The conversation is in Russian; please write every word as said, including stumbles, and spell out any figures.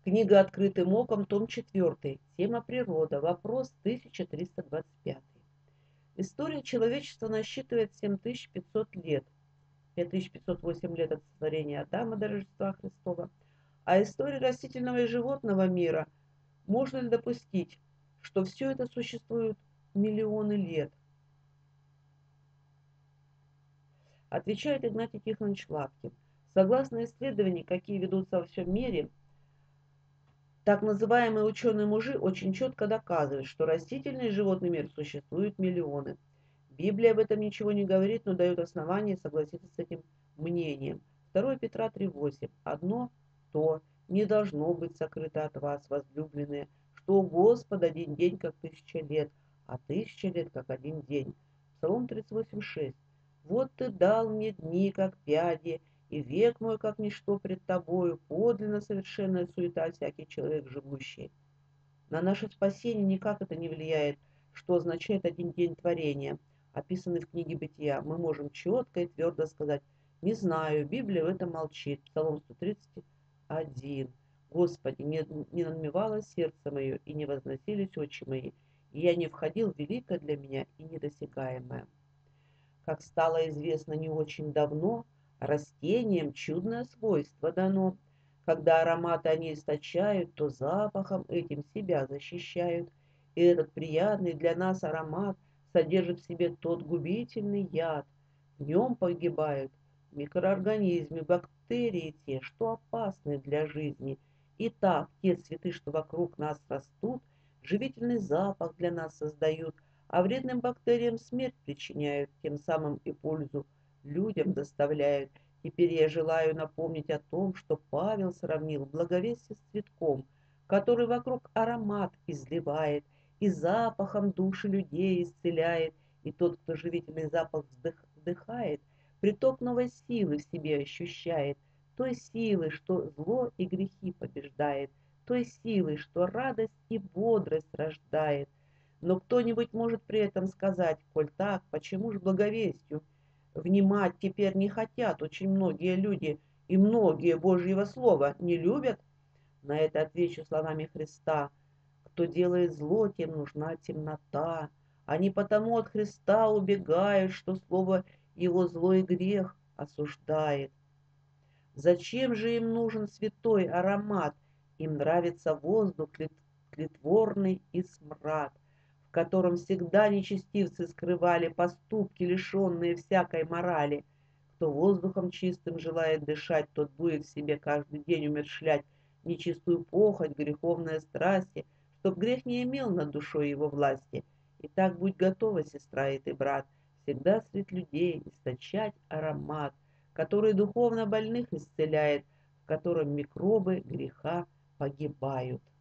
Книга «Открытым оком», том четвёртый. Тема природа. Вопрос тысяча триста двадцать пять. История человечества насчитывает семь тысяч пятьсот лет. пять тысяч пятьсот восемь лет от сотворения Адама до Рождества Христова. А история растительного и животного мира, можно ли допустить, что все это существует миллионы лет? Отвечает Игнатий Тихонович Лапкин. Согласно исследованиям, какие ведутся во всем мире, так называемые ученые-мужи очень четко доказывают, что растительный и животный мир существует миллионы. Библия об этом ничего не говорит, но дает основания согласиться с этим мнением. второе Петра три восемь. Одно то не должно быть сокрыто от вас, возлюбленные, что у Господа один день, как тысяча лет, а тысяча лет, как один день. Псалом тридцать восемь шесть. Вот ты дал мне дни, как пяди, и век мой, как ничто пред тобою, подлинно совершенная суета всякий человек живущий. На наше спасение никак это не влияет, что означает один день творения, описанный в книге Бытия. Мы можем четко и твердо сказать: «Не знаю, Библия в этом молчит». Псалом сто тридцать один. «Господи, не, не надмевало сердце мое, и не возносились очи мои, и я не входил в великое для меня и недосягаемое». Как стало известно не очень давно, растениям чудное свойство дано. Когда ароматы они источают, то запахом этим себя защищают. И этот приятный для нас аромат содержит в себе тот губительный яд. В нем погибают микроорганизмы, бактерии те, что опасны для жизни. Итак, те цветы, что вокруг нас растут, живительный запах для нас создают, а вредным бактериям смерть причиняют, тем самым и пользу людям доставляют. Теперь я желаю напомнить о том, что Павел сравнил благовестие с цветком, который вокруг аромат изливает, и запахом души людей исцеляет, и тот, кто живительный запах вдых, вдыхает, приток новой силы в себе ощущает, той силы, что зло и грехи побеждает, той силы, что радость и бодрость рождает. Но кто-нибудь может при этом сказать: коль так, почему ж благовестию внимать теперь не хотят очень многие люди, и многие Божьего Слова не любят? На это отвечу словами Христа: кто делает зло, тем нужна темнота. Они потому от Христа убегают, что слово его злой грех осуждает. Зачем же им нужен святой аромат? Им нравится воздух тлетворный и смрад, в котором всегда нечестивцы скрывали поступки, лишенные всякой морали. Кто воздухом чистым желает дышать, тот будет в себе каждый день умерщвлять нечистую похоть, греховные страсти, чтоб грех не имел над душой его власти. Итак, будь готова, сестра и ты, брат, всегда средь людей источать аромат, который духовно больных исцеляет, в котором микробы греха погибают.